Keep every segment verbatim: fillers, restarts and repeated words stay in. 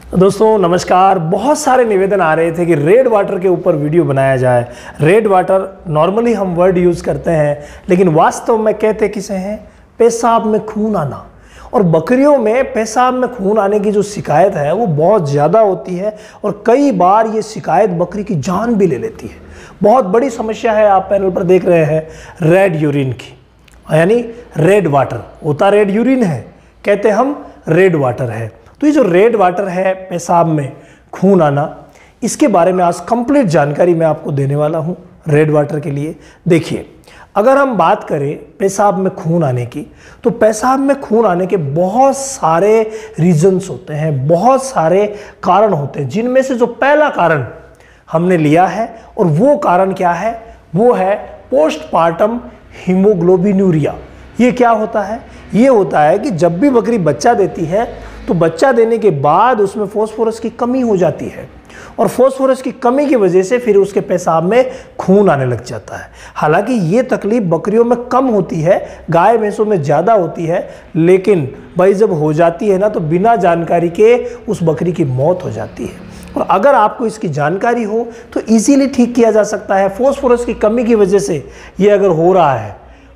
दोस्तों नमस्कार। बहुत सारे निवेदन आ रहे थे कि रेड वाटर के ऊपर वीडियो बनाया जाए। रेड वाटर नॉर्मली हम वर्ड यूज़ करते हैं, लेकिन वास्तव में कहते किसे हैं? पेशाब में खून आना। और बकरियों में पेशाब में खून आने की जो शिकायत है वो बहुत ज़्यादा होती है और कई बार ये शिकायत बकरी की जान भी ले लेती है। बहुत बड़ी समस्या है, आप पैनल पर देख रहे हैं, रेड यूरिन की, यानी रेड वाटर होता रेड यूरिन है, कहते हम रेड वाटर है। तो ये जो रेड वाटर है, पेशाब में खून आना, इसके बारे में आज कंप्लीट जानकारी मैं आपको देने वाला हूँ रेड वाटर के लिए। देखिए, अगर हम बात करें पेशाब में खून आने की, तो पेशाब में खून आने के बहुत सारे रीजंस होते हैं, बहुत सारे कारण होते हैं, जिनमें से जो पहला कारण हमने लिया है, और वो कारण क्या है? वो है पोस्टपार्टम हीमोग्लोबिनूरिया। ये क्या होता है? ये होता है कि जब भी बकरी बच्चा देती है तो बच्चा देने के बाद उसमें फास्फोरस की कमी हो जाती है, और फास्फोरस की कमी की वजह से फिर उसके पेशाब में खून आने लग जाता है। हालांकि ये तकलीफ बकरियों में कम होती है, गाय भैंसों में ज़्यादा होती है, लेकिन भाई जब हो जाती है ना तो बिना जानकारी के उस बकरी की मौत हो जाती है। और अगर आपको इसकी जानकारी हो तो इजीली ठीक किया जा सकता है। फास्फोरस की कमी की वजह से ये अगर हो रहा है,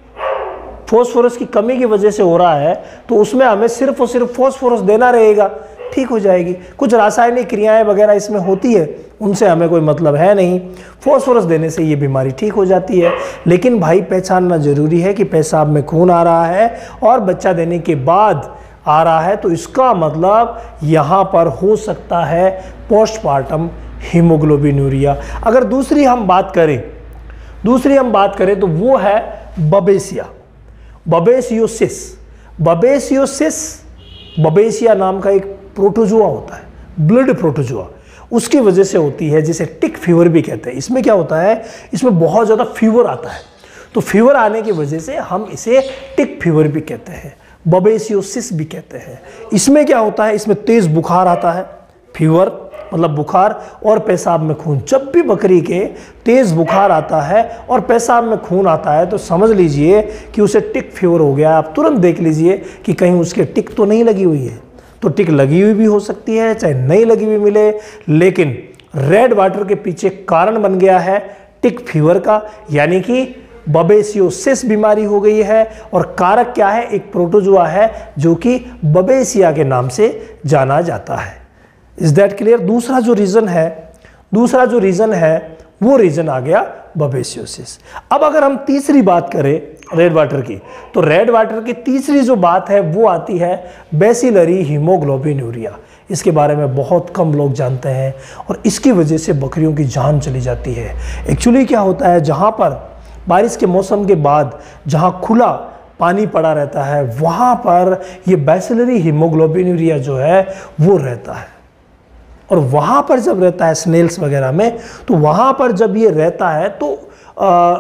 फास्फोरस की कमी की वजह से हो रहा है, तो उसमें हमें सिर्फ और सिर्फ फास्फोरस देना रहेगा, ठीक हो जाएगी। कुछ रासायनिक क्रियाएं वगैरह इसमें होती है, उनसे हमें कोई मतलब है नहीं। फास्फोरस देने से ये बीमारी ठीक हो जाती है। लेकिन भाई पहचानना जरूरी है कि पेशाब में खून आ रहा है और बच्चा देने के बाद आ रहा है, तो इसका मतलब यहाँ पर हो सकता है पोस्टपार्टम हीमोग्लोबिनूरिया। अगर दूसरी हम बात करें दूसरी हम बात करें तो वो है बबेसिया, बबेसियोसिस। बबेसियोसिस बबेसिया नाम का एक प्रोटोजुआ होता है, ब्लड प्रोटोजुआ, उसकी वजह से होती है, जिसे टिक फीवर भी कहते हैं। इसमें क्या होता है? इसमें बहुत ज़्यादा फीवर आता है, तो फीवर आने की वजह से हम इसे टिक फीवर भी कहते हैं, बबेसियोसिस भी कहते हैं। इसमें क्या होता है? इसमें तेज़ बुखार आता है, फीवर मतलब बुखार, और पेशाब में खून। जब भी बकरी के तेज़ बुखार आता है और पेशाब में खून आता है तो समझ लीजिए कि उसे टिक फीवर हो गया। आप तुरंत देख लीजिए कि कहीं उसके टिक तो नहीं लगी हुई है। तो टिक लगी हुई भी हो सकती है, चाहे नहीं लगी हुई मिले, लेकिन रेड वाटर के पीछे कारण बन गया है टिक फीवर का, यानी कि बबेसियोसिस बीमारी हो गई है। और कारक क्या है? एक प्रोटोजुआ है जो कि बबेसिया के नाम से जाना जाता है। Is that clear? दूसरा जो रीजन है दूसरा जो रीजन है वो रीजन आ गया बबेसियोसिस। अब अगर हम तीसरी बात करें रेड वाटर की, तो रेड वाटर की तीसरी जो बात है वो आती है बेसिलरी हीमोग्लोबिनूरिया। इसके बारे में बहुत कम लोग जानते हैं और इसकी वजह से बकरियों की जान चली जाती है। एक्चुअली क्या होता है, जहाँ पर बारिश के मौसम के बाद जहाँ खुला पानी पड़ा रहता है, वहाँ पर ये बेसिलरी हीमोग्लोबिनूरिया जो है वो रहता है। और वहाँ पर जब रहता है स्नेल्स वगैरह में, तो वहाँ पर जब ये रहता है तो आ,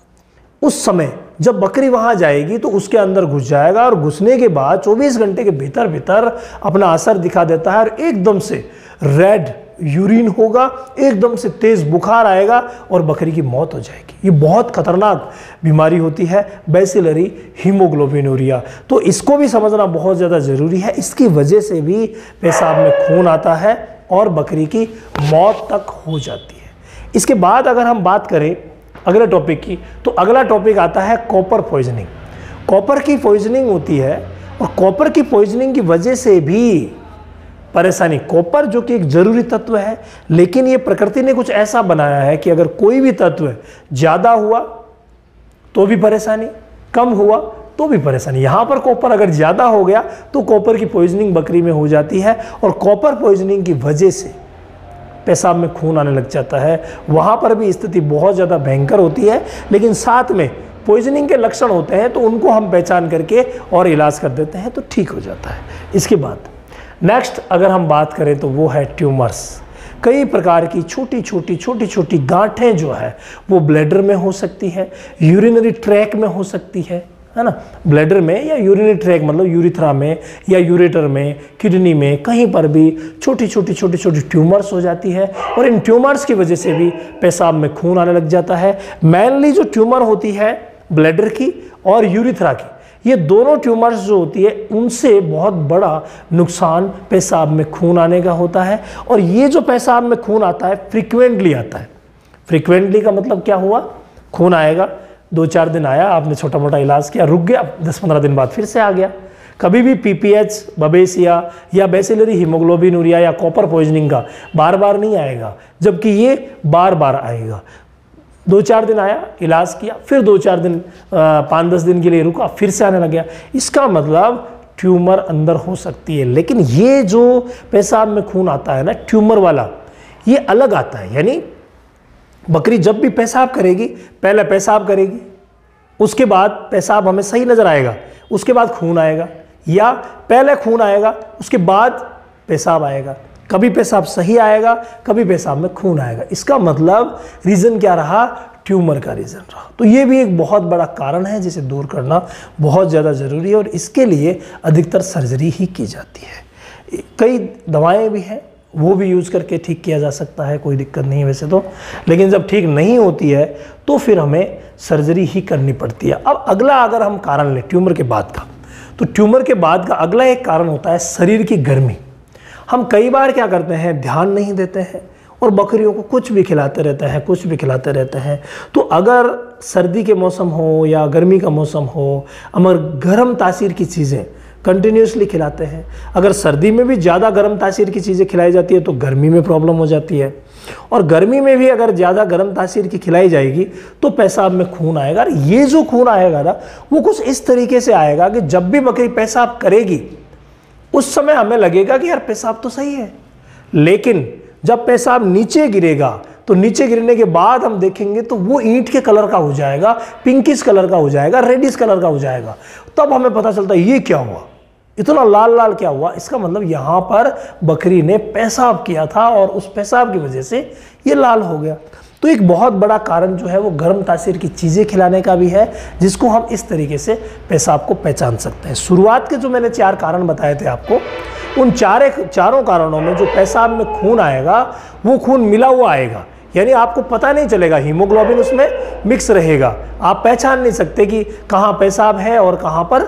उस समय जब बकरी वहाँ जाएगी तो उसके अंदर घुस जाएगा, और घुसने के बाद चौबीस घंटे के भीतर भीतर अपना असर दिखा देता है और एकदम से रेड यूरिन होगा, एकदम से तेज़ बुखार आएगा और बकरी की मौत हो जाएगी। ये बहुत खतरनाक बीमारी होती है बेसिलरी हीमोग्लोबिनूरिया। तो इसको भी समझना बहुत ज़्यादा ज़रूरी है। इसकी वजह से भी पेशाब में खून आता है और बकरी की मौत तक हो जाती है। इसके बाद अगर हम बात करें अगले टॉपिक की, तो अगला टॉपिक आता है कॉपर पॉइजनिंग। कॉपर की पॉइजनिंग होती है, और कॉपर की पॉइजनिंग की वजह से भी परेशानी। कॉपर जो कि एक जरूरी तत्व है, लेकिन ये प्रकृति ने कुछ ऐसा बनाया है कि अगर कोई भी तत्व ज़्यादा हुआ तो भी परेशानी, कम हुआ तो भी परेशानी। यहाँ पर कॉपर अगर ज़्यादा हो गया तो कॉपर की पॉइजनिंग बकरी में हो जाती है, और कॉपर पॉइजनिंग की वजह से पेशाब में खून आने लग जाता है। वहाँ पर भी स्थिति बहुत ज़्यादा भयंकर होती है, लेकिन साथ में पॉइजनिंग के लक्षण होते हैं तो उनको हम पहचान करके और इलाज कर देते हैं तो ठीक हो जाता है। इसके बाद नेक्स्ट अगर हम बात करें तो वो है ट्यूमर्स। कई प्रकार की छोटी छोटी छोटी छोटी गांठें जो है वो ब्लैडर में हो सकती है, यूरिनरी ट्रैक में हो सकती है, है ना, ब्लैडर में या यूरिनरी ट्रैक मतलब यूरिथ्रा में या यूरेटर में, किडनी में, कहीं पर भी छोटी छोटी छोटी छोटी ट्यूमर्स हो जाती है, और इन ट्यूमर्स की वजह से भी पेशाब में खून आने लग जाता है। मेनली जो ट्यूमर होती है ब्लैडर की और यूरिथ्रा की, ये दोनों ट्यूमर्स जो होती है उनसे बहुत बड़ा नुकसान पेशाब में खून आने का होता है। और ये जो पेशाब में खून आता है फ्रीक्वेंटली आता है। फ्रीक्वेंटली का मतलब क्या हुआ, खून आएगा, दो चार दिन आया, आपने छोटा मोटा इलाज किया, रुक गया, दस पंद्रह दिन बाद फिर से आ गया। कभी भी पीपीएच, बबेसिया या बेसिलरी हीमोग्लोबिनूरिया या कॉपर पॉइजनिंग का बार बार नहीं आएगा, जबकि ये बार बार आएगा। दो चार दिन आया, इलाज किया, फिर दो चार दिन पाँच दस दिन के लिए रुका, फिर से आने लग गया। इसका मतलब ट्यूमर अंदर हो सकती है। लेकिन ये जो पेशाब में खून आता है ना ट्यूमर वाला, ये अलग आता है। यानी बकरी जब भी पेशाब करेगी, पहले पेशाब करेगी, उसके बाद पेशाब हमें सही नज़र आएगा, उसके बाद खून आएगा, या पहले खून आएगा उसके बाद पेशाब आएगा। कभी पेशाब सही आएगा, कभी पेशाब में खून आएगा। इसका मतलब रीज़न क्या रहा, ट्यूमर का रीज़न रहा। तो ये भी एक बहुत बड़ा कारण है जिसे दूर करना बहुत ज़्यादा ज़रूरी है, और इसके लिए अधिकतर सर्जरी ही की जाती है। कई दवाएं भी हैं, वो भी यूज़ करके ठीक किया जा सकता है, कोई दिक्कत नहीं है वैसे तो। लेकिन जब ठीक नहीं होती है तो फिर हमें सर्जरी ही करनी पड़ती है। अब अगला अगर हम कारण लें ट्यूमर के बाद का, तो ट्यूमर के बाद का अगला एक कारण होता है शरीर की गर्मी। हम कई बार क्या करते हैं, ध्यान नहीं देते हैं और बकरियों को कुछ भी खिलाते रहते हैं, कुछ भी खिलाते रहते हैं। तो अगर सर्दी के मौसम हो या गर्मी का मौसम हो, अगर गर्म तासीर की चीज़ें कंटिन्यूसली खिलाते हैं, अगर सर्दी में भी ज़्यादा गर्म तासीर की चीज़ें खिलाई जाती है तो गर्मी में प्रॉब्लम हो जाती है, और गर्मी में भी अगर ज़्यादा गर्म तासीर की खिलाई जाएगी तो पेशाब में खून आएगा। और ये जो खून आएगा ना, वो कुछ इस तरीके से आएगा कि जब भी बकरी पेशाब करेगी उस समय हमें लगेगा कि यार पेशाब तो सही है, लेकिन जब पेशाब नीचे गिरेगा तो नीचे गिरने के बाद हम देखेंगे तो वो ईंट के कलर का हो जाएगा, पिंकिश कलर का हो जाएगा, रेडिश कलर का हो जाएगा। तब हमें पता चलता है ये क्या हुआ, इतना लाल लाल क्या हुआ। इसका मतलब यहाँ पर बकरी ने पेशाब किया था और उस पेशाब की वजह से ये लाल हो गया। तो एक बहुत बड़ा कारण जो है वो गर्म तासीर की चीज़ें खिलाने का भी है, जिसको हम इस तरीके से पेशाब को पहचान सकते हैं। शुरुआत के जो मैंने चार कारण बताए थे आपको, उन चार चारों कारणों में जो पेशाब में खून आएगा वो खून मिला हुआ आएगा। यानी आपको पता नहीं चलेगा, हीमोग्लोबिन उसमें मिक्स रहेगा, आप पहचान नहीं सकते कि कहाँ पेशाब है और कहाँ पर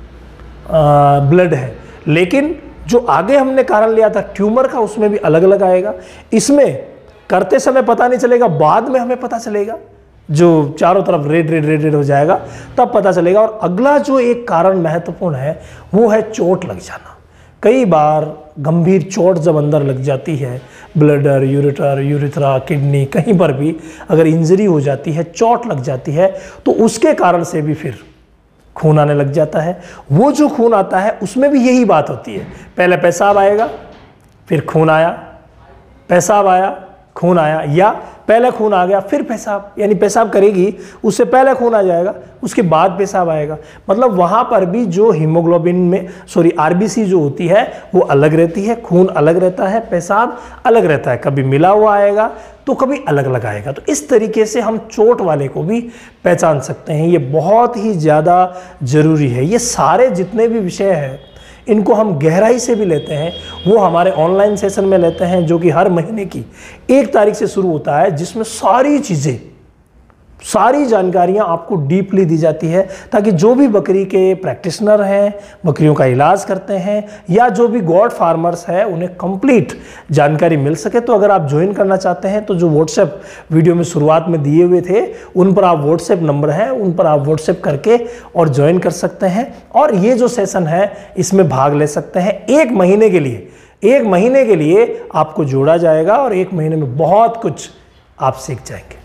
आ, ब्लड है। लेकिन जो आगे हमने कारण लिया था ट्यूमर का, उसमें भी अलग अलग आएगा। इसमें करते समय पता नहीं चलेगा, बाद में हमें पता चलेगा, जो चारों तरफ रेड रेड रेड रेड हो जाएगा तब पता चलेगा। और अगला जो एक कारण महत्वपूर्ण है वो है चोट लग जाना। कई बार गंभीर चोट जब अंदर लग जाती है, ब्लडर, यूरेटर, यूरिथ्रा, किडनी, कहीं पर भी अगर इंजरी हो जाती है, चोट लग जाती है, तो उसके कारण से भी फिर खून आने लग जाता है। वो जो खून आता है उसमें भी यही बात होती है, पहले पेशाब आएगा, फिर खून आया, पेशाब आया, खून आया, या पहले खून आ गया फिर पेशाब। यानी पेशाब करेगी उससे पहले खून आ जाएगा, उसके बाद पेशाब आएगा। मतलब वहाँ पर भी जो हीमोग्लोबिन में सॉरी आरबीसी जो होती है वो अलग रहती है, खून अलग रहता है, पेशाब अलग रहता है, कभी मिला हुआ आएगा तो कभी अलग अलग आएगा। तो इस तरीके से हम चोट वाले को भी पहचान सकते हैं। ये बहुत ही ज़्यादा ज़रूरी है। ये सारे जितने भी विषय हैं इनको हम गहराई से भी लेते हैं, वो हमारे ऑनलाइन सेशन में लेते हैं, जो कि हर महीने की एक तारीख से शुरू होता है, जिसमें सारी चीज़ें, सारी जानकारियां आपको डीपली दी जाती है, ताकि जो भी बकरी के प्रैक्टिशनर हैं, बकरियों का इलाज करते हैं, या जो भी गॉड फार्मर्स हैं, उन्हें कंप्लीट जानकारी मिल सके। तो अगर आप ज्वाइन करना चाहते हैं तो जो व्हाट्सएप वीडियो में शुरुआत में दिए हुए थे उन पर आप व्हाट्सएप नंबर है, उन पर आप व्हाट्सएप करके और ज्वाइन कर सकते हैं, और ये जो सेशन है इसमें भाग ले सकते हैं। एक महीने के लिए एक महीने के लिए आपको जोड़ा जाएगा और एक महीने में बहुत कुछ आप सीख जाएंगे।